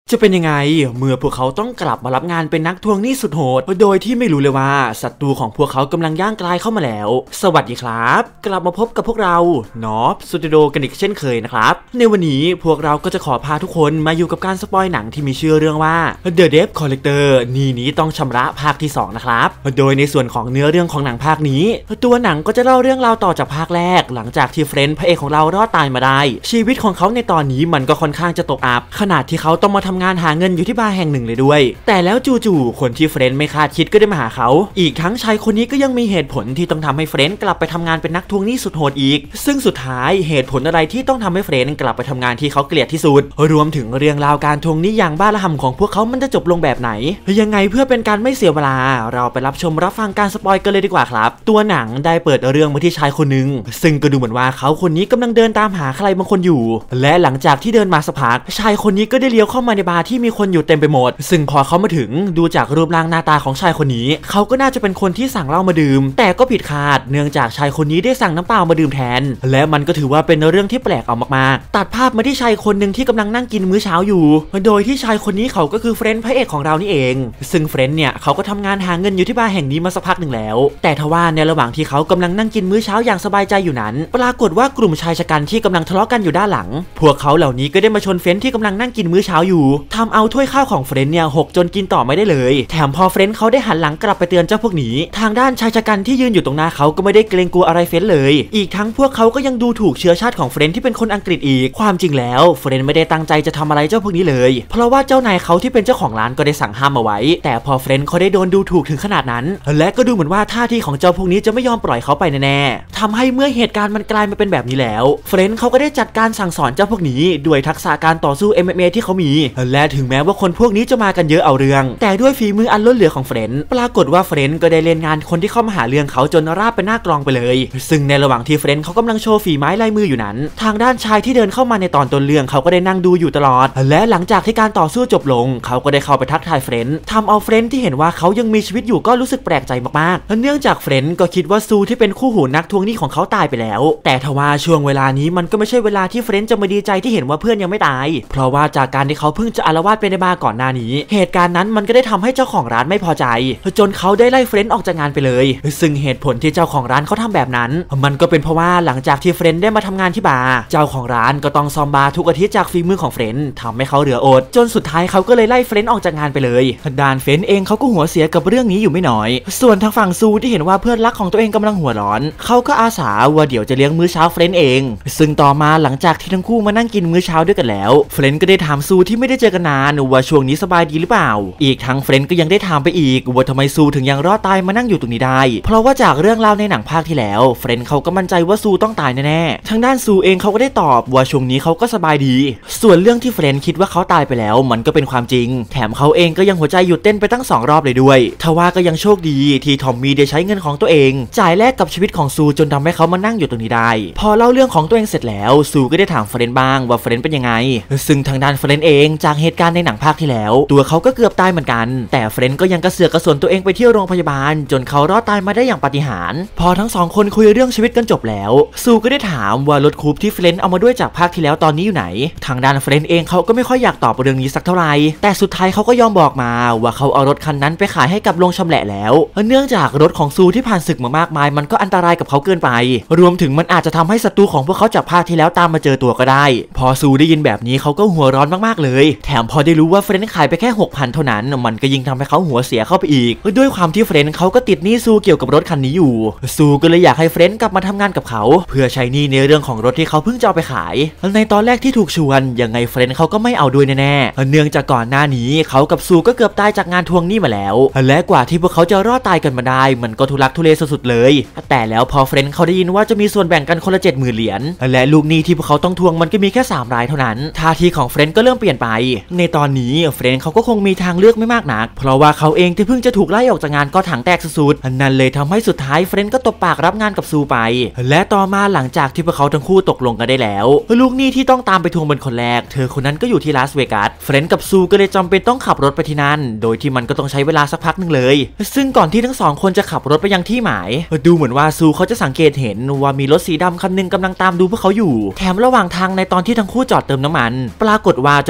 จะเป็นยังไงเมื่อพวกเขาต้องกลับมารับงานเป็นนักทวงหนี้สุดโหดโดยที่ไม่รู้เลยว่าศัตรูของพวกเขากำลังย่างกลายเข้ามาแล้วสวัสดีครับกลับมาพบกับพวกเรานอฟสตูดิโอกันอีกเช่นเคยนะครับในวันนี้พวกเราก็จะขอพาทุกคนมาอยู่กับการสปอยหนังที่มีชื่อเรื่องว่า The Debt Collector นี้ต้องชำระภาคที่2นะครับโดยในส่วนของเนื้อเรื่องของหนังภาคนี้ตัวหนังก็จะเล่าเรื่องราวต่อจากภาคแรกหลังจากที่เฟรนด์พระเอกของเรารอดตายมาได้ชีวิตของเขาในตอนนี้มันก็ค่อนข้างจะตกอับขนาดที่เขาต้องมาทำงานหาเงินอยู่ที่บาร์แห่งหนึ่งเลยด้วยแต่แล้วจู่ๆคนที่เฟรนด์ไม่คาดคิดก็ได้มาหาเขาอีกทั้งชายคนนี้ก็ยังมีเหตุผลที่ต้องทำให้เฟรนด์กลับไปทำงานเป็นนักทวงหนี้สุดโหดอีกซึ่งสุดท้ายเหตุผลอะไรที่ต้องทำให้เฟรนด์กลับไปทำงานที่เขาเกลียดที่สุดรวมถึงเรื่องราวการทวงหนี้อย่างบ้าระห่ำของพวกเขามันจะจบลงแบบไหนยังไงเพื่อเป็นการไม่เสียเวลาเราไปรับชมรับฟังการสปอยกันเลยดีกว่าครับตัวหนังได้เปิดเรื่องมาที่ชายคนหนึ่งซึ่งก็ดูเหมือนว่าเขาคนนี้กำลังเดินตามหาใครบางคนอยู่และหลังจากที่เดินมาสักพักชายคนนี้ก็ได้เลี้ยวเข้ามาในบาร์ที่มีคนอยู่เต็มไปหมดซึ่งพอเขามาถึงดูจากรูปร่างหน้าตาของชายคนนี้เขาก็น่าจะเป็นคนที่สั่งเหล้ามาดื่มแต่ก็ผิดคาดเนื่องจากชายคนนี้ได้สั่งน้ำเปล่ามาดื่มแทนและมันก็ถือว่าเป็นเรื่องที่แปลกเอามากๆตัดภาพมาที่ชายคนหนึ่งที่กำลังนั่งกินมื้อเช้าอยู่โดยที่ชายคนนี้เขาก็คือเฟรนด์พระเอกของเรานี่เองซึ่งเฟรนด์เนี่ยเขาก็ทำงานหาเงินอยู่ที่บาร์แห่งนี้มาสักพักหนึ่งแล้วแต่ทว่าในระหว่างที่เขากำลังนั่งกินมื้อเช้าอย่างสบายใจอยู่นั้นปรากฏว่ากลุ่มชายชะกันที่กำลังทะเลาะกันอยู่ด้านหลังพวกเขาเหล่านี้ก็ได้มาชนเฟรนด์ที่กำลังนั่งกินมื้อเช้าอยู่ทำเอาถ้วยข้าวของเฟรนด์เนี่ยหกจนกินต่อไม่ได้เลยแถมพอเฟรนด์เขาได้หันหลังกลับไปเตือนเจ้าพวกนี้ทางด้านชายชะกันที่ยืนอยู่ตรงหน้าเขาก็ไม่ได้เกรงกลัวอะไรเฟรนด์เลยอีกทั้งพวกเขาก็ยังดูถูกเชื้อชาติของเฟรนด์ที่เป็นคนอังกฤษอีกความจริงแล้วเฟรนด์ไม่ได้ตั้งใจจะทำอะไรเจ้าพวกนี้เลยเพราะว่าเจ้านายเขาที่เป็นเจ้าของร้านก็ได้สั่งห้ามเอาไว้แต่พอเฟรนด์เขาได้โดนดูถูกถึงขนาดนั้นและก็ดูเหมือนว่าท่าทีของเจ้าพวกนี้จะไม่ยอมปล่อยเขาไปแน่ๆทำให้เมื่อเหตุการณ์มันกลายมาเป็นแบบนี้แล้วเฟรนด์เขาก็ได้จัดการสั่งสอนเจ้าพวกนี้ด้วยทักษะการต่อสู้ MMA ที่เขามีและถึงแม้ว่าคนพวกนี้จะมากันเยอะเอาเรื่องแต่ด้วยฝีมืออันล้นเหลือของเฟรนด์ปรากฏว่าเฟรนด์ก็ได้เล่นงานคนที่เข้ามาหาเรื่องเขาจนราบเป็นหน้ากลองไปเลยซึ่งในระหว่างที่เฟรนด์เขากำลังโชว์ฝีไม้ลายมืออยู่นั้นทางด้านชายที่เดินเข้ามาในตอนต้นเรื่องเขาก็ได้นั่งดูอยู่ตลอดและหลังจากที่การต่อสู้จบลงเขาก็ได้เข้าไปทักทายเฟรนด์ทำเอาเฟรนด์ที่เห็นว่าเขายังมีชีวิตอยู่ก็รู้สึกแปลกใจมากๆเนื่องจากเฟรนด์ก็คิดว่าซูที่เป็นคู่หูนักทวงหนี้ของเขาตายไปแล้วแต่ทว่าช่วงเวลานี้มันก็ไม่ใช่เวลาที่เฟรนด์จะมาดีใจที่เห็นว่าเพื่อนยังไม่ตายเพราะว่าจากการที่เขาเพิ่งจะอาละวาดไปในบาร์ก่อนหน้านี้เหตุการณ์นั้นมันก็ได้ทำให้เจ้าของร้านไม่พอใจจนเขาได้ไล่เฟรนด์ออกจากงานไปเลยซึ่งเหตุผลที่เจ้าของร้านเขาทำแบบนั้นมันก็เป็นเพราะว่าหลังจากที่เฟรนด์ได้มาทำงานที่บาร์เจ้าของร้านก็ต้องซ่อมบาร์ทุกอาทิตย์จากฝีมือของเฟรนด์ทำให้เขาเหลืออดจนสุดท้ายเขาก็เลยไล่เฟรนด์ออกจากงานไปเลยด้านเฟรนด์เองเขาก็หัวเสียกับเรื่องนี้อยู่ไม่น้อยส่วนทางฝั่งซูที่เห็นว่าเพื่อนรักของตัวเองกำลังหัวร้อนเขาก็อาสาว่าเดี๋ยวจะเลี้ยงมื้อเช้าเฟรนด์เองซึ่งต่อมาหลังจากที่ทั้งคู่มานั่งกินมื้อเช้าด้วยกันแล้วเฟรนด์ก็ได้ถามซูที่ไม่ได้เจอกันนานว่าช่วงนี้สบายดีหรือเปล่าอีกทั้งเฟรนด์ก็ยังได้ถามไปอีกว่าทำไมซูถึงยังรอดตายมานั่งอยู่ตรงนี้ได้เพราะว่าจากเรื่องราวในหนังภาคที่แล้วเฟรนด์เขาก็มั่นใจว่าซูต้องตายแน่ๆทางด้านซูเองเขาก็ได้ตอบว่าช่วงนี้เขาก็สบายดีส่วนเรื่องที่เฟรนด์คิดว่าเขาตายไปแล้วมันก็เป็นความจริงแถมเขาเองก็ยังหัวใจหยุดเต้นไปตั้ง2 รอบเลยด้วยทว่าก็ยังโชคดีที่ทอมมี่ได้ใช้เงินของตัวเองจ่ายแลกกับชีวิตของซูจนทำให้เขามานั่งอยู่ตรงนี้ได้พอเล่าเรื่องของตัวเองเสร็จแล้วซูก็ได้ถามเฟรนด์บ้างว่าเฟรนด์เป็นยังไงซึ่งทางด้านเฟรนด์เองจากเหตุการณ์ในหนังภาคที่แล้วตัวเขาก็เกือบตายเหมือนกันแต่เฟรนด์ก็ยังกระเสือกกระสนตัวเองไปที่โรงพยาบาลจนเขารอดตายมาได้อย่างปาฏิหาริย์พอทั้ง2 คนคุยเรื่องชีวิตกันจบแล้วซูก็ได้ถามว่ารถคูปที่เฟรนด์เอามาด้วยจากภาคที่แล้วตอนนี้อยู่ไหนทางด้านเฟรนด์เองเขาก็ไม่ค่อยอยากตอบเรื่องนี้สักเท่าไหร่แต่สุดท้ายเขาก็ยอมบอกมาว่าเขาเอารถคันนั้นไปขายให้กับโรงชำแหละแล้วเนื่องจากรถของซูที่ผ่านศึกมามากมายมันก็อันตรายกับเขาเกินไปรวมถึงมันอาจจะทำให้ศัตรูของพวกเขาจากภาคที่แล้วตามมาเจอตัวก็ได้พอซูได้ยินแบบนี้เขาก็หัวร้อนมากๆเลยแถมพอได้รู้ว่าเฟรนด์ขายไปแค่ 6,000 เท่านั้นมันก็ยิ่งทำให้เขาหัวเสียเข้าไปอีกด้วยความที่เฟรนด์เขาก็ติดหนี้ซูเกี่ยวกับรถคันนี้อยู่ซูก็เลยอยากให้เฟรนด์กลับมาทำงานกับเขาเพื่อใช้หนี้ในเรื่องของรถที่เขาเพิ่งจะเอาไปขายในตอนแรกที่ถูกชวนยังไงเฟรนด์เขาก็ไม่เอาด้วยแน่ๆเนื่องจากก่อนหน้านี้เขากับซูก็เกือบตายจากงานทวงหนี้มาแล้วและกว่าที่พวกเขาจะรอดตายกันมาได้มันก็ทุลักทุเลสุดๆเลยแต่แล้วพอเฟรนด์เขาได้ยินว่าจะมีส่วนแบ่งกันคนละ 70,000 เหรียญและลูกหนี้ที่พวกเขาต้องทวงมันก็มีแค่3 รายเท่านั้นท่าทีของเฟรนด์ก็เริ่มเปลี่ยนไปในตอนนี้เฟรนด์เขาก็คงมีทางเลือกไม่มากนักเพราะว่าเขาเองที่เพิ่งจะถูกไล่ออกจากงานก็ถังแตกสุดๆนั่นเลยทำให้สุดท้ายเฟรนด์ก็ตบปากรับงานกับซูไปและต่อมาหลังจากที่พวกเขาทั้งคู่ตกลงกันได้แล้วลูกหนี้ที่ต้องตามไปทวงเป็นคนแรกเธอคนนั้นก็อยู่ที่ลาสเวกัสเฟรนด์กับซูก็เลยจำเป็นต้องขับรถไปที่นั่นโดยที่มันก็ต้องใช้เวลาสักพักนึงเลยซึ่งก่อนที่ทั้ง2 คนจะขับรถไปยังที่หมายดูเหมือนว่าซูเขาจะสังเกตเห็นว่ามีรถสีดำคันนึงกำลังตามดูพวกเขาอยู่แถมระหว่างทางในตอนที่ทั้งคู่จอดเติมน้ำมันปรากฏว่าเจ้ารถคัน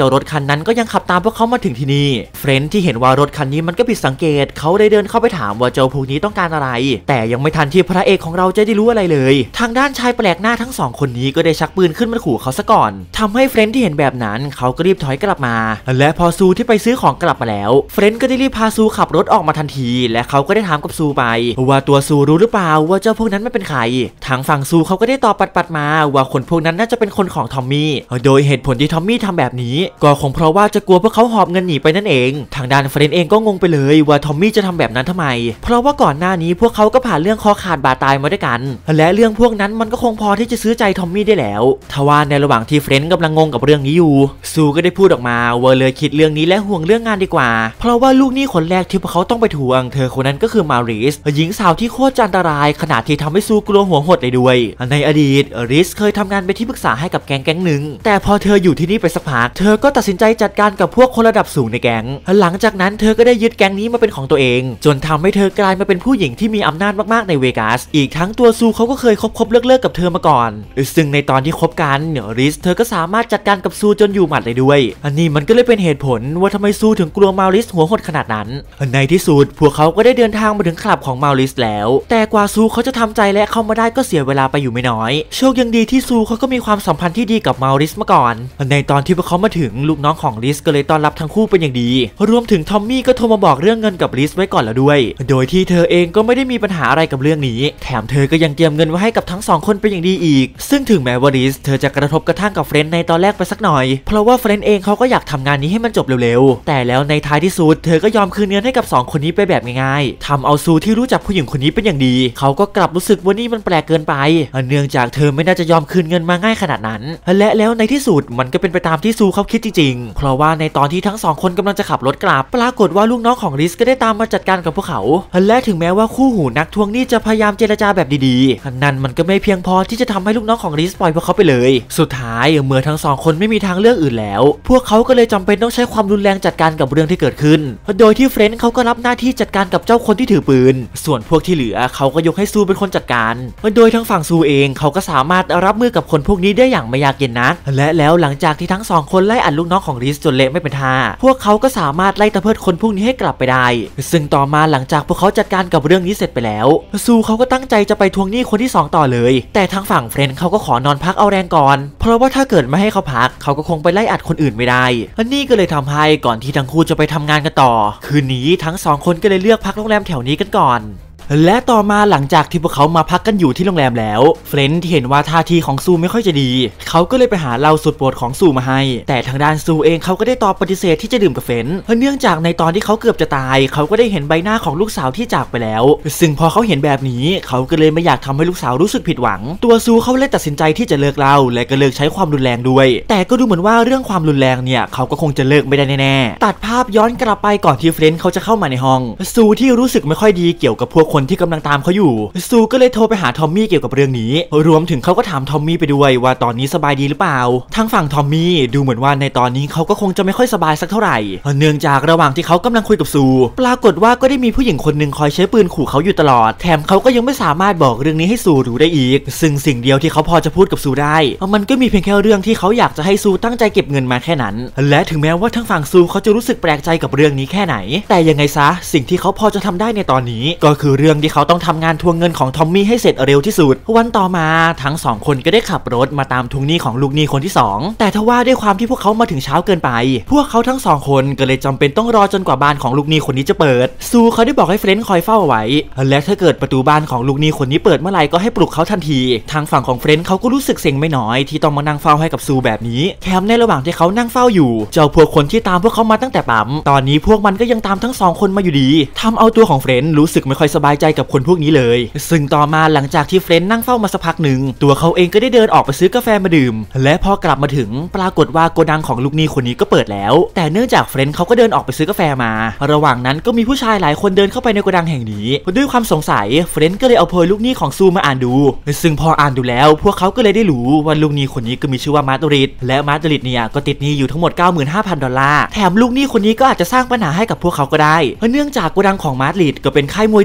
นั้นก็ยังขับตามพวกเขามาถึงที่นี่เฟรนด์ที่เห็นว่ารถคันนี้มันก็ผิดสังเกตเขาได้เดินเข้าไปถามว่าเจ้าพวกนี้ต้องการอะไรแต่ยังไม่ทันที่พระเอกของเราจะได้รู้อะไรเลยทางด้านชายแปลกหน้าทั้ง2คนนี้ก็ได้ชักปืนขึ้นมาขู่เขาซะก่อนทำให้เฟรนด์ที่เห็นแบบนั้นเขาก็รีบถอยกลับมาและพอซูที่ไปซื้อของกลับมาแล้วเฟรนด์ก็ได้รีบพาซูขับรถออกมาทันทีและเขาก็ได้ถามกับซูไปว่าตัวซูรู้หรือเปล่าว่าเจ้าพวกนั้นไม่เป็นใครทางฝั่งซูเขาก็ได้ตอบปัดมาว่าคนพวกนั้นน่าจะเป็นคนของทอมมี่โดยเหตุผลที่ทอมมี่ทำแบบนี้ก็คงเพราะว่าจะกลัวพวกเขาหอบเงินหนีไปนั่นเองทางด้านเฟรนด์เองก็งงไปเลยว่าทอมมี่จะทำแบบนั้นทำไมเพราะว่าก่อนหน้านี้พวกเขาก็ผ่านเรื่องคอขาดบาดตายมาด้วยกันและเรื่องพวกนั้นมันก็คงพอที่จะซื้อใจทอมมี่ได้แล้วทว่าในระหว่างที่เฟรนด์กำลังงงกับเรื่องนี้อยู่ซูก็ได้พูดออกมาว่าเลยคิดเรื่องนี้และห่วงเรื่องงานดีกว่าเพราะว่าลูกหนี้คนแรกที่พวกเขาต้องไปทวงเธอคนนั้นก็คือมาริสหญิงสาวที่โคตรอันตรายขนาดที่ทำให้ซูกลัวหัวหดเลยด้วยในอดีตริสเคยทำงานเป็นที่ปรึกษาให้กับแก๊งหนึ่งแต่พอเธออยู่ที่นี่ไปสักพักเธอก็ตัดสินใจจัดการกับพวกคนระดับสูงในแก๊งหลังจากนั้นเธอก็ได้ยึดแก๊งนี้มาเป็นของตัวเองจนทำให้เธอกลายมาเป็นผู้หญิงที่มีอำนาจมากๆในเวกัสอีกทั้งตัวซูเขาก็เคยคบเลิกกับเธอมาก่อนซึ่งในตอนที่คบกันริสเธอก็สามารถจัดการกับซูจนอยู่หมัดเลยด้วยอันนี้มันก็เลยเป็นเหตุผลว่าทำไมซูถึงกลัวมาริสหัวหดขนาดนั้นในที่สุดพวกเขาก็ได้เดินทางมาถึงคลับของมาริสแล้วแต่กว่าซูเขาจะทำใจและเข้ามาได้ก็เสียเวลาไปอยู่ไม่น้อยโชคยังดีที่ซูเขาก็มีความสัมพันธ์ที่ดีกับมาริสมาก่อนในตอนที่พวกเขามาถึงลูกน้องของริสก็เลยต้อนรับทั้งคู่เป็นอย่างดีรวมถึงทอมมี่ก็โทรมาบอกเรื่องเงินกับริสไว้ก่อนแล้วด้วยโดยที่เธอเองก็ไม่ได้มีปัญหาอะไรกับเรื่องนี้แถมเธอก็ยังเตรียมเงินไว้ให้กับทั้ง2คนเป็นอย่างดีอีกซึ่งถึงแม้ว่าริสเธอจะกระทบกระทั่งกับเฟรนด์ในตอนแรกไปสักหน่อยเพราะว่าเฟรนด์เองเขาก็อยากทำงานนี้ให้มันจบเร็วๆแต่แล้วในท้ายที่สุดเธอก็ยอมคืนเงินให้กับ2คนนี้ไปแบบง่ายๆทำเอาซูที่รู้จักผู้หญิงคนนี้เป็นอย่างดีเขาก็กลับรู้สึกว่านี่มันแปลกเกินไปเนื่องจากเธอไม่น่าจะยอมคืนเงินมาง่ายขนาดนั้นและแล้วในที่สุดมันก็เป็นไปตามที่ซูเขาคิดจริงๆเพราะว่าในตอนที่ทั้ง2คนกำลังจะขับรถกลับปรากฏว่าลูกน้องของริสก็ได้ตามมาจัดการกับพวกเขาและถึงแม้ว่าคู่หูนักทวงหนี้จะพยายามเจรจาแบบดีๆนั่นมันก็ไม่เพียงพอที่จะทำให้ลูกน้องของริสปล่อยพวกเขาไปเลยสุดท้ายเมื่อทั้ง2คนไม่มีทางเลือกอื่นแล้วพวกเขาก็เลยจำเป็นต้องใช้ความรุนแรงจัดการกับเรื่องที่เกิดขึ้นโดยที่เฟรนด์เขาก็รับหน้าที่จัดการกับเจ้าคนที่ถือปืนส่วนพวกที่เหลือเขาก็ยกให้ซูเป็นคนจัดการโดยทั้งฝั่งซูเองเขาก็สามารถรับมือกับคนพวกนี้ได้อย่างไม่ยากเย็นนักและแล้วหลังจากที่ทั้ง2คนไล่อัดลูกน้องของริสจนเละไม่เป็นท่าพวกเขาก็สามารถไล่ตะเพิดคนพวกนี้ให้กลับไปได้ซึ่งต่อมาหลังจากพวกเขาจัดการกับเรื่องนี้เสร็จไปแล้วซูเขาก็ตั้งใจจะไปทวงหนี้คนที่2ต่อเลยแต่ทางฝั่งเฟรนด์เขาก็ขอนอนพักเอาแรงก่อนเพราะว่าถ้าเกิดไม่ให้เขาพักเขาก็คงไปไล่อัดคนอื่นไม่ได้อันนี้ก็เลยทำให้ก่อนที่ทั้งคู่จะไปทำงานกันต่อคืนนี้ทั้ง2คนก็เลยเลือกพักโรงแรมแถวนี้กันก่อนและต่อมาหลังจากที่พวกเขามาพักกันอยู่ที่โรงแรมแล้วเฟรนด์ที่เห็นว่าท่าทีของซูไม่ค่อยจะดีเขาก็เลยไปหาเหล้าสุดโปรดของซูมาให้แต่ทางด้านซูเองเขาก็ได้ตอบปฏิเสธที่จะดื่มกับเฟรนด์เนื่องจากในตอนที่เขาเกือบจะตายเขาก็ได้เห็นใบหน้าของลูกสาวที่จากไปแล้วซึ่งพอเขาเห็นแบบนี้เขาก็เลยไม่อยากทำให้ลูกสาวรู้สึกผิดหวังตัวซูเขาเลยตัดสินใจที่จะเลิกเหล้าและก็เลิกใช้ความรุนแรงด้วยแต่ก็ดูเหมือนว่าเรื่องความรุนแรงเนี่ยเขาก็คงจะเลิกไม่ได้แน่ๆตัดภาพย้อนกลับไปก่อนที่เฟรนด์เขาจะเข้ามาในห้องซูที่รู้สึกไม่ค่อยดีเกี่ยวกับพวกคนที่กำลังตามเขาซูก็เลยโทรไปหาทอมมี่เกี่ยวกับเรื่องนี้รวมถึงเขาก็ถามทอมมี่ไปด้วยว่าตอนนี้สบายดีหรือเปล่าทางฝั่งทอมมี่ดูเหมือนว่าในตอนนี้เขาก็คงจะไม่ค่อยสบายสักเท่าไหร่เนื่องจากระหว่างที่เขากำลังคุยกับซูปรากฏว่าก็ได้มีผู้หญิงคนหนึ่งคอยใช้ปืนขู่เขาอยู่ตลอดแถมเขาก็ยังไม่สามารถบอกเรื่องนี้ให้ซูรู้ได้อีกซึ่งสิ่งเดียวที่เขาพอจะพูดกับซูได้มันก็มีเพียงแค่เรื่องที่เขาอยากจะให้ซูตั้งใจเก็บเงินมาแค่นั้นและถึงแม้ว่าทางฝั่งซูเขาจะรู้สึกแปลกใจกับเรื่องนี้แค่ไหนแต่ยังไงซะสิ่งที่เขาพอจะทำได้ในตอนนี้ก็คือเรื่องที่เขาต้องทำงานทวงเงินของทอมมี่ให้เสร็จเร็วที่สุดวันต่อมาทั้ง2คนก็ได้ขับรถมาตามทวงหนี้ของลูกหนี้คนที่2แต่ทว่าด้วยความที่พวกเขามาถึงเช้าเกินไปพวกเขาทั้ง2คนก็เลยจำเป็นต้องรอจนกว่าบ้านของลูกหนี้คนนี้จะเปิดซูเขาได้บอกให้เฟรนด์คอยเฝ้าเอาไว้และถ้าเกิดประตูบ้านของลูกหนี้คนนี้เปิดเมื่อไหร่ก็ให้ปลุกเขาทันทีทางฝั่งของเฟรนด์เขาก็รู้สึกเซ็งไม่น้อยที่ต้องมานั่งเฝ้าให้กับซูแบบนี้แถมในระหว่างที่เขานั่งเฝ้าอยู่เจ้าพวกคนที่ตามพวกเขามาตั้งแต่ปั๊มตอนนี้พวกมันก็ยังตามทั้ง2คนมาอยู่ดีทำเอาตัวของเฟรนด์รู้สึกไม่ค่อยสบายใจกับคนพวกนี้เลยซึ่งต่อมาหลังจากที่เฟรนด์นั่งเฝ้ามาสักพักหนึ่งตัวเขาเองก็ได้เดินออกไปซื้อกาแฟมาดื่มและพอกลับมาถึงปรากฏว่าโกดังของลูกหนี้คนนี้ก็เปิดแล้วแต่เนื่องจากเฟรนด์เขาก็เดินออกไปซื้อกาแฟมาระหว่างนั้นก็มีผู้ชายหลายคนเดินเข้าไปในโกดังแห่งนี้ด้วยความสงสัยเฟรนด์ก็เลยเอาโพยลูกหนี้ของซูมาอ่านดูซึ่งพออ่านดูแล้วพวกเขาก็เลยได้รู้ว่าลูกหนี้คนนี้ก็มีชื่อว่ามาร์ตริดและมาร์ตริดเนี่ยก็ติดหนี้อยู่ทั้งหมด 95,000 ดอลลาร์แถมลูกหนี้คนนี้ก็อาจจะสร้างปัญหาให้กับพวกเขาก็ได้เนื่องจากโกดังของมาร์ตริดก็เป็นค่ายมวยดีๆแห่ง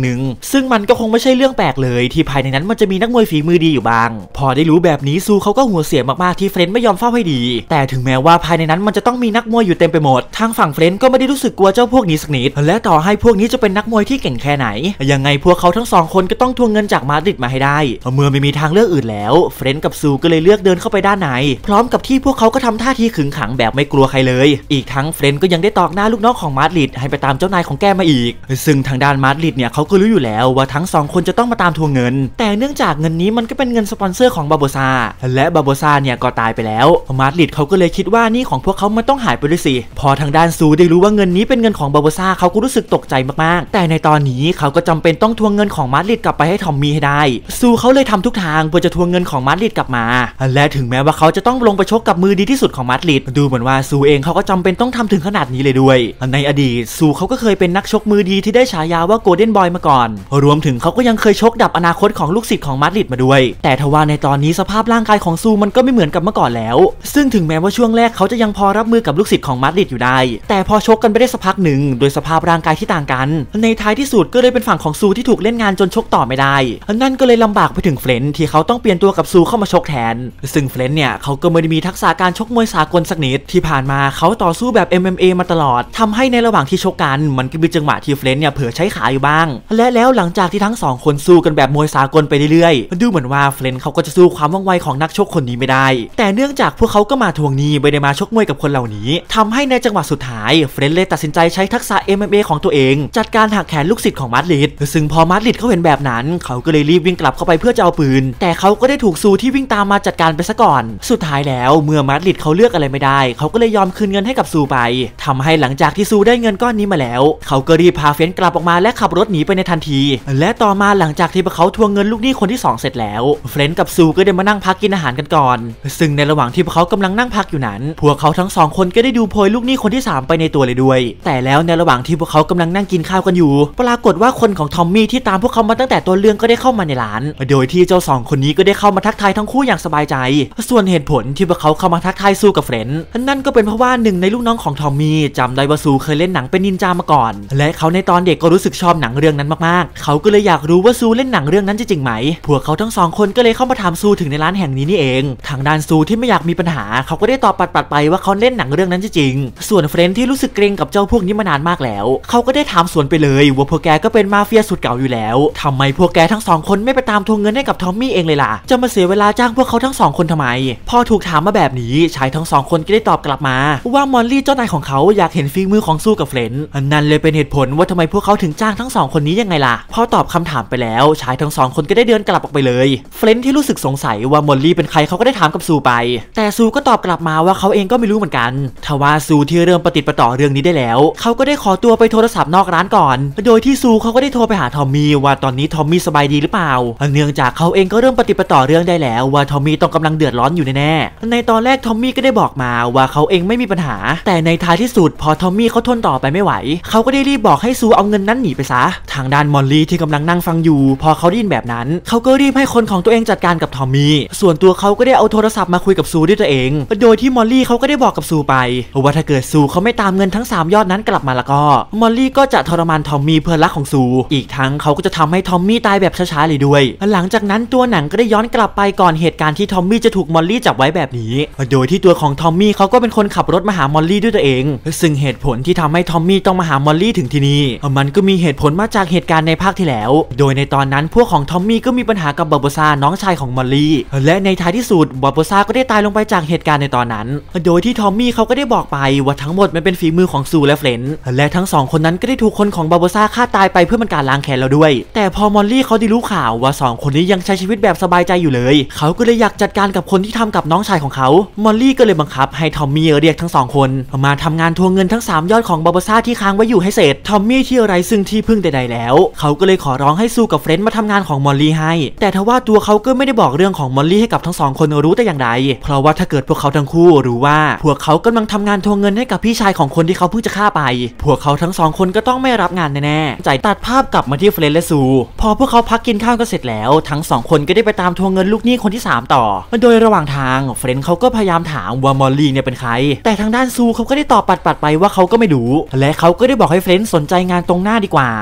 หนึ่งซึ่งมันก็คงไม่ใช่เรื่องแปลกเลยที่ภายในนั้นมันจะมีนักมวยฝีมือดีอยู่บ้างพอได้รู้แบบนี้ซูเขาก็หัวเสียมากๆที่เฟรนด์ไม่ยอมเฝ้าให้ดีแต่ถึงแม้ว่าภายในนั้นมันจะต้องมีนักมวยอยู่เต็มไปหมดทางฝั่งเฟรนด์ก็ไม่ได้รู้สึกกลัวเจ้าพวกนี้สักนิดและต่อให้พวกนี้จะเป็นนักมวยที่เก่งแค่ไหนยังไงพวกเขาทั้ง2คนก็ต้องทวงเงินจากมาดริดมาให้ได้เมื่อไม่มีทางเลือกอื่นแล้วเฟรนด์กับซูก็เลยเลือกเดินเข้าไปด้านในพร้อมกับที่พวกเขาก็ทำท่าทีขึงขังแบบไม่กลัวใครเลยอีกทั้งเฟรนด์ก็ยังได้ตอกหน้าลูกน้องของมาดริดให้ไปตามเจ้านายของแกมาอีกซึ่งทางด้านมาดริดเนี่ยเขาก็รู้อยู่แล้วว่าทั้ง2คนจะต้องมาตามทวงเงินแต่เนื่องจากเงินนี้มันก็เป็นเงินสปอนเซอร์ของบาโบซาและบาโบซาเนี่ยก็ตายไปแล้วมาดริดเขาก็เลยคิดว่านี่ของพวกเขามันต้องหายไปด้วยสิพอทางด้านซูได้รู้ว่าเงินนี้เป็นเงินของบาโบซาเขาก็รู้สึกตกใจมากๆแต่ในตอนนี้เขาก็จำเป็นต้องทวงเงินของมาดริดกลับไปให้ทอมมี่ให้ได้ซูเขาเลยทำทุกทางเพื่อจะทวงเงินของมาดริดกลับมาและถึงแม้ว่าเขาจะต้องลงไปชกกับมือดีที่สุดของมาดริดดูเหมือนว่าซูเองเขาก็จำเป็นต้องทำถึงขนาดนี้เลยด้วยในอดีตซูเขาก็เคยเป็นนักชกมือดีที่ได้ฉายาว่าโกลเด้นบอยมาก่อนรวมถึงเขาก็ยังเคยชกดับอนาคตของลูกศิษย์ของมาดริดมาด้วยแต่ทว่าในตอนนี้สภาพร่างกายของซูมันก็ไม่เหมือนกับเมื่อก่อนแล้วซึ่งถึงแม้ว่าช่วงแรกเขาจะยังพอรับมือกับลูกศิษย์ของมาดริดอยู่ได้แต่พอชกกันไปได้สักพักหนึ่งโดยสภาพร่างกายที่ต่างกันในท้ายที่สุดก็เลยเป็นฝั่งของซูที่ถูกเล่นงานจนชกต่อไม่ได้นั่นก็เลยลำบากไปถึงเฟรนด์ที่เขาต้องเปลี่ยนตัวกับซูเข้ามาชกแทนซึ่งเฟรนด์เนี่ยเขาก็ไม่ได้มีทักษะการชกมวยสากลสักนิดที่ผ่านมาเขาต่อสู้แบบ MMA มาตลอดทำให้ในระหว่างที่ชกกันมันก็มีจังหวะที่เฟรนด์เนี่ยเผลอใช้ขาอยู่บ้างและแล้วหลังจากที่ทั้ง2คนสู้กันแบบมวยสากลไปเรื่อยๆดูเหมือนว่าเฟรนด์เขาก็จะสู้ความว่องไวของนักชกคนนี้ไม่ได้แต่เนื่องจากพวกเขาก็มาทวงหนี้ไม่ได้มาชกมวยกับคนเหล่านี้ทำให้ในจังหวะสุดท้ายเฟรนด์เลยตัดสินใจใช้ทักษะ MMA ของตัวเองจัดการหักแขนลูกศิษย์ของมาดริดซึ่งพอมาดริดเขาเห็นแบบนั้นเขาก็เลยรีบวิ่งกลับเข้าไปเพื่อจะเอาปืนแต่เขาก็ได้ถูกซูที่วิ่งตามมาจัดการไปซะก่อนสุดท้ายแล้วเมื่อมาดริดเขาเลือกอะไรไม่ได้เขาก็เลยยอมคืนเงินให้กับซูไปทำให้หลังจากที่ซูได้เงินก้อนนี้มาแล้วเขาก็รีบพาเฟรนด์กลับออกมาและขับรถหนีไปในทันทีและต่อมาหลังจากที่พวกเขาทวงเงินลูกหนี้คนที่2เสร็จแล้วเฟรนด์กับซูก็ได้มานั่งพักกินอาหารกันก่อนซึ่งในระหว่างที่พวกเขากำลังนั่งพักอยู่นั้นพวกเขาทั้ง2คนก็ได้ดูโพยลูกหนี้คนที่3ไปในตัวเลยด้วยแต่แล้วในระหว่างที่พวกเขากำลังนั่งกินข้าวกันอยู่ปรากฏว่าคนของทอมมี่ที่ตามพวกเขามาตั้งแต่ต้นเรื่องก็ได้เข้ามาในร้านโดยที่เจ้า2คนนี้ก็ได้เข้ามาทักทายทั้งคู่อย่างสบายใจส่วนเหตุผลที่พวกเขาเข้ามาทักทายซูกับเฟรนด์นั่นก็เป็นเพราะว่าหนึ่งในลูกน้องของทอมมี่จำได้ว่าซูเคยเล่นหนังเป็นนินจามาก่อนและเขาในตอนเด็กก็รู้สึกชอบหนังเรื่องนั้นมากๆเขาก็เลยอยากรู้ว่าซูเล่นหนังเรื่องนั้นจริงไหมพวกเขาทั้ง2คนก็เลยเข้ามาถามซูถึงในร้านแห่งนี้นี่เองทางด้านซูที่ไม่อยากมีปัญหาเขาก็ได้ตอบปัดๆไปว่าเขาเล่นหนังเรื่องนั้นจริงส่วนเฟรนด์ที่รู้สึกเกรงกับเจ้าพวกนี้มานานมากแล้วเขาก็ได้ถามสวนไปเลยว่าพวกแกก็เป็นมาเฟียสุดเก่าอยู่แล้วทำไมพวกแกทั้ง2คนไม่ไปตามทวงเงินให้กับทอมมี่เองเลยล่ะจะมาเสียเวลาจ้างพวกเขาทั้ง2คนทำไมพอถูกถามมาแบบนี้ชายทั้ง2คนก็ได้ตอบกลับมาว่ามอลลี่เจ้านายของเขาอยากเห็นฝีมือของซูกับเฟรนด์นั่นเลยเป็นเหตุผลว่าทำไมพวกเขาถึงจ้างทั้ง2คนนี้ยังไงล่ะพอตอบคำถามไปแล้วชายทั้ง2คนก็ได้เดินกลับออกไปเลยเฟรนด์ที่รู้สึกสงสัยว่ามอลลี่เป็นใครเขาก็ได้ถามกับซูไปแต่ซูก็ตอบกลับมาว่าเขาเองก็ไม่รู้เหมือนกันทว่าซูที่เริ่มปฏิปต่อเรื่องนี้ได้แล้วเขาก็ได้ขอตัวไปโทรศัพท์นอกร้านก่อนโดยที่ซูเขาก็ได้โทรไปหาทอมมี่ว่าตอนนี้ทอมมี่สบายดีหรือเปล่าเนื่องจากเขาเองก็เริ่มปฏิปต่อเรื่องได้แล้วว่าทอมมี่ต้องกำลังเดือดร้อนอยู่แน่ๆในตอนแรกทอมมี่ก็ได้บอกมาว่าเขาเองไม่มีปัญหาแต่ในท้ายที่สุดพอทอมมี่เขาทนต่อไปไม่ไหวเขาก็ได้รีบบอกให้ซูเอาเงินนั้นหนีไปซะทางด้านมอลลี่ที่กำลังนั่งฟังอยู่พอเขาได้ยินแบบนั้นเขาก็รีบให้คนของตัวเองจัดการกับทอมมี่ส่วนตัวเขาก็ได้เอาโทรศัพท์มาคุยกับซูด้วยตัวเองโดยที่มอลลี่เขาก็ได้บอกกับซูไปว่าถ้าเกิดซูเขาไม่ตามเงินทั้ง3ยอดนั้นกลับมาแล้วก็มอลลี่ก็จะทรมานทอมมี่เพื่อนรักของซูอีกทั้งเขาก็จะทำให้ทอมมี่ตายแบบช้าๆเลยด้วยหลังจากนั้นตัวหนังก็ได้ย้อนกลับไปก่อนเหตุการณ์ที่ทอมมี่จะถูกมอลลี่จับไว้แบบนี้โดยที่ตัวของทอมมี่เขาก็เป็นคนขับรถมาหามอลลี่ด้วยตัวเองซึ่งเหตุผลที่ทำให้ทอมมี่ต้องมาหามอลลี่ถึงที่นี่มันก็มีเหตุผลมาจากเหตุการณ์ในภาคที่แล้วโดยในตอนนั้นพวกของทอมมี่ก็มีปัญหากับบาโบซาน้องชายของมอลลี่และในท้ายที่สุดบาโบซาก็ได้ตายลงไปจากเหตุการณ์ในตอนนั้นโดยที่ทอมมี่เขาก็ได้บอกไปว่าทั้งหมดมันเป็นฝีมือของซูและเฟรนด์และทั้ง2คนนั้นก็ได้ถูกคนของบาโบซาฆ่าตายไปเพื่อเป็นการล้างแค้นแล้วด้วยแต่พอมอลลี่เขาได้รู้ข่าวว่า2คนนี้ยังใช้ชีวิตแบบสบายใจอยู่เลยเขาก็เลยอยากจัดการกับคนที่ทำกับน้องชายของเขามอลลี่ก็เลยบังคับให้ทอมมี่เรียกทั้ง2คนมาทำงานทวงเงินทั้ง3ยอดของบาโบซาที่ค้างไว้อยู่ให้เสร็จทอมมี่ที่ไร้ซึ่งที่พึ่งใดๆแล้วเขาก็เลยขอร้องให้ซูกับเฟรนด์มาทำงานของมอลลี่ให้แต่ทว่าตัวเขาก็ไม่ได้บอกเรื่องของมอลลี่ให้กับทั้ง2คนรู้แต่อย่างใดเพราะว่าถ้าเกิดพวกเขาทั้งคู่รู้ว่าพวกเขากำลังทำงานทวงเงินให้กับพี่ชายของคนที่เขาเพิ่งจะฆ่าไปพวกเขาทั้ง2คนก็ต้องไม่รับงานแน่ๆใจตัดภาพกลับมาที่เฟรนด์และซูพอพวกเขาพักกินข้าวกันเสร็จแล้วทั้ง2คนก็ได้ไปตามทวงเงินลูกหนี้คนที่3ต่อโดยระหว่างทางเฟรนด์เขาก็พยายามถามว่ามอลลี่เนี่ยเป็นใครแต่ทางด้านซูเขาก็ได้ตอบปัดๆไปว่าเขาก็ไม่รู้และเขาก็ได้บอกให้เฟรนด์สนใจงานตรงหน้าดีกว่าในที่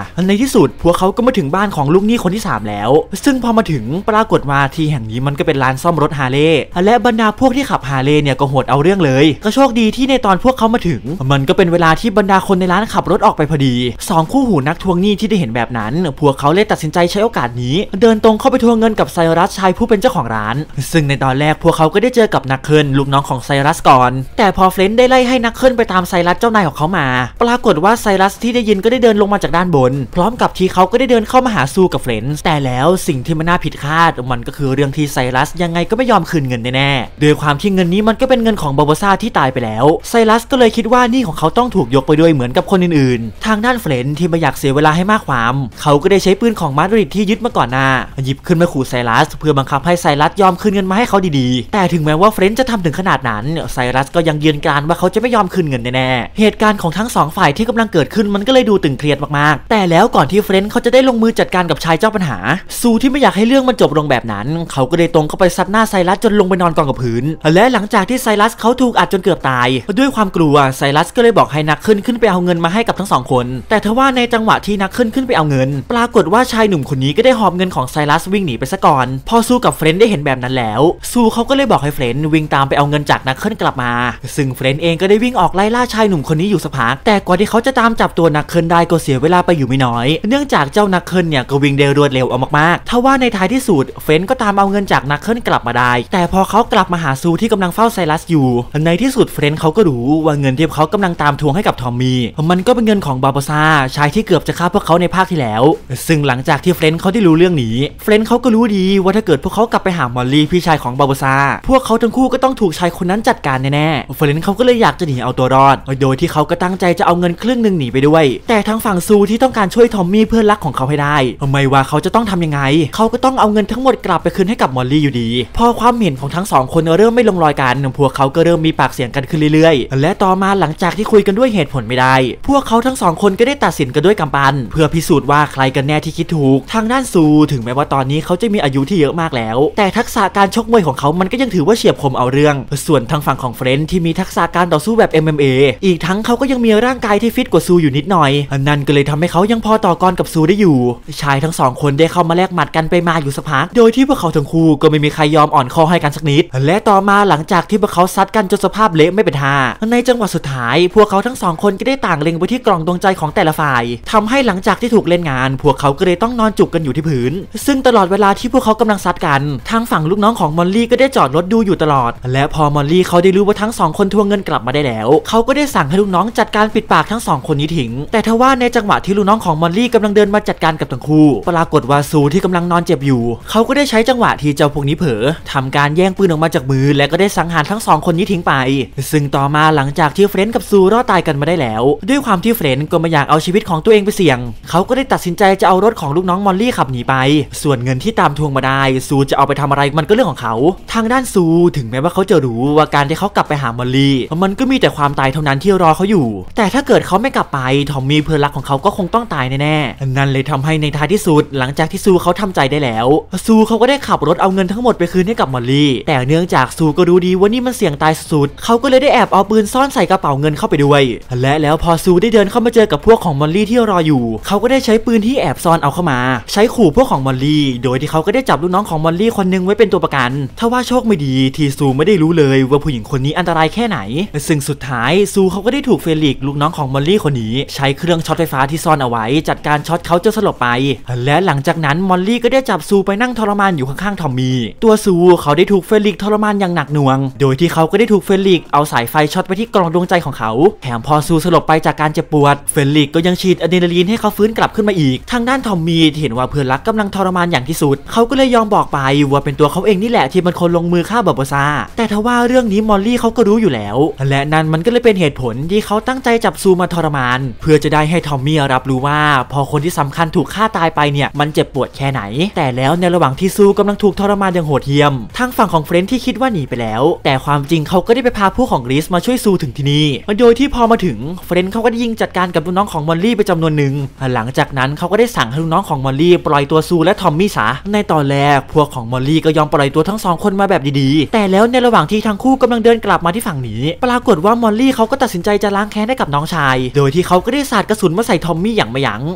สุดพวกเขาก็มาถึงบ้านของลูกหนี้คนที่3แล้วซึ่งพอมาถึงปรากฏว่าที่แห่งนี้มันก็เป็นร้านซ่อมรถฮาร์เลย์และบรรดาพวกที่ขับฮาร์เลย์เนี่ยก็โหดเอาเรื่องเลยก็โชคดีที่ในตอนพวกเขามาถึงมันก็เป็นเวลาที่บรรดาคนในร้านขับรถออกไปพอดี2คู่หูนักทวงหนี้ที่ได้เห็นแบบนั้นพวกเขาเลยตัดสินใจใช้โอกาสนี้เดินตรงเข้าไปทวงเงินกับไซรัสชายผู้เป็นเจ้าของร้านซึ่งในตอนแรกพวกเขาก็ได้เจอกับนักเคิลลูกน้องของไซรัสก่อนแต่พอเฟรนด์ได้ไล่ให้นักเคิลไปตามไซรัสเจ้านายของเขามาปรากฏว่าไซรัสที่ได้ยินก็ได้เดินลงมาจากด้านบนพร้อมกับที่เขาก็ได้เดินเข้ามาหาซูกับเฟรนด์แต่แล้วสิ่งที่มันน่าผิดคาดมันก็คือเรื่องที่ไซรัสยังไงก็ไม่ยอมคืนเงินแน่ๆโดยความที่เงินนี้มันก็เป็นเงินของบาโบซาที่ตายไปแล้วไซรัสก็เลยคิดว่าหนี้ของเขาต้องถูกยกไปด้วยเหมือนกับคนอื่นๆทางด้านเฟรนด์ที่ไม่อยากเสียเวลาให้มากความเขาก็ได้ใช้ปืนของมาดริดที่ยึดมาก่อนหน้าหยิบขึ้นมาขู่ไซรัสเพื่อบังคับให้ไซรัสยอมคืนเงินมาให้เขาดีๆแต่ถึงแม้ว่าเฟรนด์จะทำถึงขนาดนั้นไซรัสก็ยังยืนกรานว่าเขาจะไม่ยอมคืนเงินแน่ๆเหตุการณ์ของทั้ง2ฝ่ายที่กำลังเกิดขึ้นมันก็เลยดูตึงเครียดมากๆแต่แล้วก่อนที่เฟรนด์เขาจะได้ลงมือจัดการกับชายเจ้าปัญหาซูที่ไม่อยากให้เรื่องมันจบลงแบบนั้นเขาก็ได้ตรงเข้าไปซัดหน้าไซรัสจนลงไปนอนกองกับพื้นและหลังจากที่ไซรัสเขาถูกอัดจนเกือบตายด้วยความกลัวไซรัสก็เลยบอกให้นักขึ้นไปเอาเงินมาให้กับทั้ง2คนแต่ทว่าในจังหวะที่นักขึ้นไปเอาเงินปรากฏว่าชายหนุ่มคนนี้ก็ได้หอบเงินของไซรัสวิ่งหนีไปซะก่อนพอซูกับเฟรนด์ได้เห็นแบบนั้นแล้วซูเขาก็เลยบอกให้เฟรนด์วิ่งตามไปเอาเงินจากนักขึ้นกลับมาซึ่งเฟรนด์เองก็ได้วิ่งออกไล่ล่าชายหนุ่มคนนี้อยู่สักพักแต่กว่าที่เขาจะตามจับตัวนักขึ้นได้ก็เสียเวลาไปอยู่ไม่น้อยเนื่องจากเจ้านักขึ้นเนี่ยก็วิ่งเร็วรวดเร็วเอามากๆทว่าในท้ายที่สุดเฟรนด์ก็ตามเอาเงินจากนักขึ้นกลับมาได้แต่พอเขากลับมาหาซูที่กำลังเฝ้าไซรัสอยู่ในที่สุดเฟรนด์เขาก็รู้ว่าเงินที่เขากำลังตามทวงให้กับทอมมี่มันก็เป็นเงินของบาโบซาชายที่เกือบจะฆ่าพวกเขาในภาคที่แล้วซึ่งหลังจากที่เฟรนด์เขาได้รู้เรื่องนี้เฟรนด์เขาก็รู้ดีว่าถ้าเกิดพวกเขากลับไปหามอลลี่พี่ชายของบาโบซาพวกเขาทั้งคู่ก็ต้องถูกชายคนนั้นจัดการแน่ๆเฟรนด์เขาก็เลยอยากจะหนีเอาตัวรอดโดยที่เขาก็ตั้งใจจะเอาเงินครึ่งนึงหนีไปด้วยแต่ทางฝั่งซูที่ต้องการช่วยทอมมี่เพื่อนรักของเขาให้ได้ไม่ว่าเขาจะต้องทำยังไงเขาก็ต้องเอาเงินทั้งหมดกลับไปคืนให้กับมอลลี่อยู่ดีพอความเห็นของทั้ง2คนเริ่มไม่ลงรอยกันพวกเขาก็เริ่มมีปากเสียงกันขึ้นเรื่อยๆและต่อมาหลังจากที่คุยกันด้วยเหตุผลไม่ได้พวกเขาทั้ง2คนก็ได้ตัดสินกันด้วยกำปั้นเพื่อพิสูจน์ว่าใครกันแน่ที่คิดถูกทางด้านซูถึงแม้ว่าตอนนี้เขาจะมีอายุที่เยอะมากแล้วแต่ทักษะการชกมวยของเขามันก็ยังถือว่าเฉียบคมเอาเรื่องส่วนทางฝั่งของเฟรนด์ที่มีทักษะการต่อสู้แบบ MMA อีกทั้งเขาก็ยังมีร่างกายที่ฟิตกว่าซูอยู่นิดหน่อยนั่นก็เลยทำให้เขายังพอต่อกรกับซูได้อยู่ชายทั้ง2คนได้เข้ามาแลกหมัดกันไปมาอยู่สักพักโดยที่พวกเขาทั้งคู่ก็ไม่มีใครยอมอ่อนคอให้กันสักนิดและต่อมาหลังจากที่พวกเขาซัดกันจนสภาพเละไม่เป็นท่าในจังหวะสุดท้ายพวกเขาทั้ง2คนก็ได้ต่างเล็งไปที่กล่องดวงใจของแต่ละฝ่ายทำให้หลังจากที่ถูกเล่นงานพวกเขาก็เลยต้องนอนจุกกันอยู่ที่พื้นซึ่งตลอดเวลาที่พวกเขากำลังซัดกันทางฝั่งลูกน้องของมอลลี่ก็ได้จอดรถดูอยู่ตลอดและพอมอลลี่เขาได้รู้ว่าทั้ง2คนทวงเงินกลับมาได้แล้วเขาก็ได้สั่งให้ลูกน้องจัดการปิดปากทั้ง2คนนี้ทิ้งแต่ทว่าในจังหวะที่ลูกน้องของมอลลี่กำลังเดินมาจัดการกับทั้งคู่ปรากฏว่าซูที่กำลังนอนเจ็บอยู่เขาก็ได้ใช้จังหวะที่เจ้าพวกนี้เผลอทำการแย่งปืนออกมาจากมือและก็ได้สังหารทั้ง2คนนี้ทิ้งไปซึ่งต่อมาหลังจากที่เฟรนด์กับซูรอดตายกันมาได้แล้วด้วยความที่เฟรนด์ก็ไม่อยากเอาชีวิตของตัวเองไปเสี่ยงเขาก็ได้ตัดสินใจจะเอารถของลูกน้องมอลลี่ขับหนีไปส่วนเงินที่ตามทวงมาได้ซูจะเอาไปทำอะไรมันก็เรื่องของเขาทางด้านซูถึงแม้ว่าเขาจะรู้ว่าการที่เขากลับไปหามอลลี่มันก็มีแต่ความตายเท่านั้นที่รอเขาอยู่แต่ถ้าเกิดเขาไม่กลับไปทอมมี่เพื่อนรักของเขาก็คงต้องตายแน่ๆนั่นเลยทำให้ในท้ายที่สุดหลังจากที่ซูเขาทำใจได้แล้วซูเขาก็ได้ขับรถเอาเงินทั้งหมดไปคืนให้กับมอลลี่แต่เนื่องจากซูก็รู้ดีว่านี่มันเสี่ยงตายสุดๆเขาก็เลยได้แอบเอาปืนซ่อนใส่กระเป๋าเงินเข้าไปด้วยและแล้วพอซูได้เดินเข้ามาเจอกับพวกของมอลลี่ที่รออยู่เขาก็ได้ใช้ปืนที่แอบซ่อนเอาเข้ามาใช้ขู่พวกของมอลลี่โดยที่เขาก็ได้จับลูกน้องของมอลลี่คนนึงไว้เป็นตัวประกันทว่าโชคไม่ดีที่ซูไม่ได้รู้เลยว่าผู้หญิงคนนี้อันตรายแค่ไหนซึ่งสุดท้ายซูเขาก็ได้ถูกเฟลิกลูกน้องของมอลลี่คนนี้ใช้เครื่องช็อตไฟฟ้าที่ซ่อนเอาไว้จัดการช็อตเขาจนสลบไปและหลังจากนั้นมอลลี่ก็ได้จับซูไปนั่งทรมานอยู่ข้างๆทอมมี่ตัวซูเขาได้ถูกเฟลิกทรมานอย่างหนักหน่วงโดยที่เขาก็ได้ถูกเฟลิกเอาสายไฟช็อตไปที่กล่องดวงใจของเขาแถมพอซูสลบไปจากการเจ็บปวดเฟลิกก็ยังฉีดอะดรีนาลีนให้เขาฟื้นกลับขึ้นมาอีกทางด้านทอมมี่เห็นว่าเพื่อนรักกำลังทรมานอย่างที่สุดเขาก็เลยยอมบอกไปว่าเป็นตัวเขาเองนี่แหละที่เป็นคนลงมือฆ่าบาโบซาแต่ทว่าเรื่องนี้มอลลี่เขาก็รู้อยู่แล้วและนั่นมันก็เลยเป็นเหตุผลที่เขาตั้งใจจับซูมาทรมานเพื่อจะได้ให้ทอมมี่รับรู้ว่าพอคนที่สำคัญถูกฆ่าตายไปเนี่ยมันเจ็บปวดแค่ไหนแต่แล้วในระหว่างที่ซูกำลังถูกทรมานอย่างโหดเหี้ยมทางฝั่งของเฟรนด์ที่คิดว่าหนีไปแล้วแต่ความจริงเขาก็ได้ไปพาพวกของริสมาช่วยซูถึงที่นี่โดยที่พอมาถึงเฟรนด์เขาก็ได้ยิงจัดการกับลูกน้องของมอลลี่ไปจำนวนหนึ่งหลังจากนั้นเขาก็ได้สั่งให้ลูกน้องของมอลลี่ปล่อยตัวซูและทอมมี่ซะในตอนแรกพวกของมอลลี่ก็ยอมปล่อยตัวทั้ง2คนมาแบบดีๆแต่แล้วในระหว่างที่ทั้งคู่กำลังเดินกลับมาที่ฝั่งนี้ปรากฏว่ามอลลี่เขาก็ตัดสินใจจะล้างแค้นให้กับน้องชายโดยที่เขาก็ได้สาดกระสุนมาใส่ทอมมี่อย่างไม่ยั้ง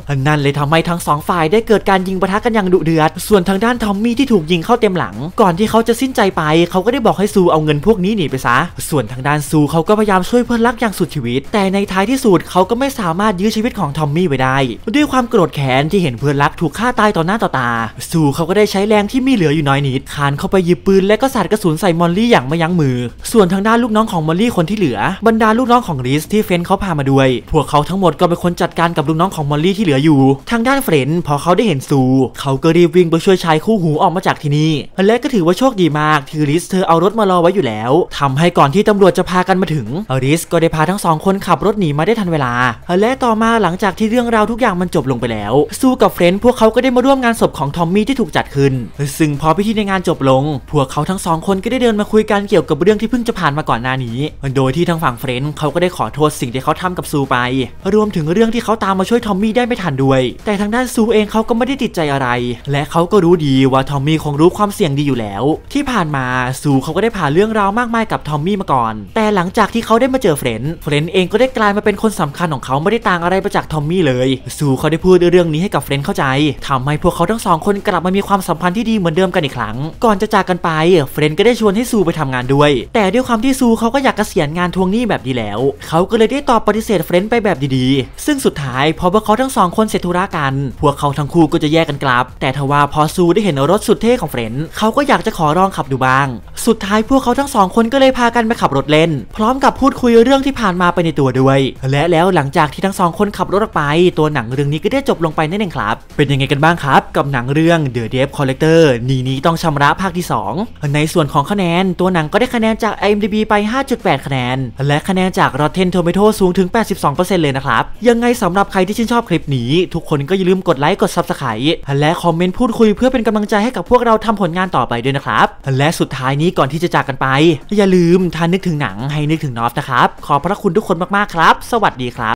นั่นเลยทำให้ทั้งสองฝ่ายได้เกิดการยิงปะทะกันอย่างดุเดือดส่วนทางด้านทอมมี่ที่ถูกยิงเข้าเต็มหลังก่อนที่เขาจะสิ้นใจไปเขาก็ได้บอกให้ซูเอาเงินพวกนี้หนีไปซะส่วนทางด้านซูเขาก็พยายามช่วยเพื่อนรักอย่างสุดชีวิตแต่ในท้ายที่สุดเขาก็ไม่สามารถยื้อชีวิตของทอมมี่ไว้ได้ด้วยความโกรธแค้นที่เห็นเพื่อนรักถูกฆ่าตายต่อหน้าต่อตาซูเขาก็ได้ใช้แรงที่มีเหลืออยู่น้อยนิดคานเข้าไปหยิบปืนและก็สาดกระสุนใส่มอลลี่อย่างไม่ยั้งมือส่วนทางด้านลูกน้องของมอลลี่คนที่เหลือบรรดาลูกน้องของริสที่เฟนเขาพามาด้วยพวกเขาทั้งหมดก็เป็นคนจัดการกับลูกน้องของมอลลี่ที่เหลืออยู่ทางด้านเฟรนพอเขาได้เห็นซูเขาก็รีบวิ่งไปช่วยชายคู่หูออกมาจากที่นี่และก็ถือว่าโชคดีมากที่ริสเธอเอารถมารอไว้อยู่แล้วทำให้ก่อนที่ตำรวจจะพากันมาถึงริสก็ได้พาทั้งสองคนขับรถหนีมาได้ทันเวลาและต่อมาหลังจากที่เรื่องราวทุกอย่างมันจบลงไปแล้วซูกับเฟรนพวกเขาก็ได้มาร่วมงานศพของทอมมี่ที่ถูกจัดขึ้นซึ่งพอพิธีในงานจบลงพวกเขาทั้งสองคนก็ได้เดินมาคุยกันเกี่ยวกับเรื่องที่เพิ่งจะผ่านมาก่อนหน้านี้โดยที่ทางฝั่งเฟรนเขาก็ได้ขอโทษสิ่งที่เขาทำกับซูไปรวมถึงเรื่องที่เขาตามมาช่วยทอมมี่ได้ไม่ทันด้วยแต่ทางด้านซูเองเขาก็ไม่ได้ติดใจอะไรและเขาก็รู้ดีว่าทอมมี่คงรู้ความเสี่ยงดีอยู่แล้วที่ผ่านมาซูเขาก็ได้ผ่านเรื่องราวมากมายกับทอมมี่มาก่อนแต่หลังจากที่เขาได้มาเจอเฟรนเองก็ได้กลายมาเป็นคนสำคัญของเขาไม่ได้ต่างอะไรไปจากทอมมี่เลยซูเขาได้พูดเรื่องนี้ให้กับเฟรนเข้าใจทำให้พวกเขาทั้งสองคนกลับมามีความสัมพันธ์ที่ดีเหมือนเดิมกันอีกครั้งก่อนจะจากกันไปเฟรนก็ได้ชวนให้ซูไปทำงานด้วยแต่ด้วยความที่ซูเขาก็อยากเกษียณงานทวงหนี้แบบนี้แล้วเขาก็เลยได้ตอบปฏิเสธเฟรนไปแบบดีๆซึ่งสุดท้ายพอพวกเขาทั้งสองคนเสร็จธุระกันพวกเขาทั้งคู่ก็จะแยกกันกลับแต่ทว่าพอซูได้เห็นรถสุดเท่ของเฟรนเขาก็อยากจะขอลองขับดูบ้างสุดท้ายพวกเขาทั้งสองคนก็เลยพากันไปขับรถเล่นพร้อมกับพูดคุยเรื่องที่ผ่านมาไปในตัวด้วยและแล้วหลังจากที่ทั้งสองคนขับรถออกไปตัวหนังเรื่องนี้ก็ได้จบลงไปนั่นเองครับเป็นยังไงกันบ้างครับกับหนังเรื่อง The Debt Collector หนี้ต้องชำระภาคที่2ในส่วนของคะแนนตัวหนังก็ได้คะแนนจาก IMDb ไป 5.8 คะแนนและคะแนนจาก Rotten Tomatoes สูงถึง 82% เลยนะครับยังไงสำหรับใครที่ชื่นชอบคลิปนี้ทุกคนก็อย่าลืมกดไลค์กด Subscribe และคอมเมนต์พูดคุยเพื่อเป็นกำลังใจให้กับพวกเราทำผลงานต่อไปด้วยนะครับและสุดท้ายนี้ก่อนที่จะจากกันไปอย่าลืมถ้านึกถึงหนังให้นึกถึงนอฟนะครับขอบพระคุณทุกคนมากๆครับสวัสดีครับ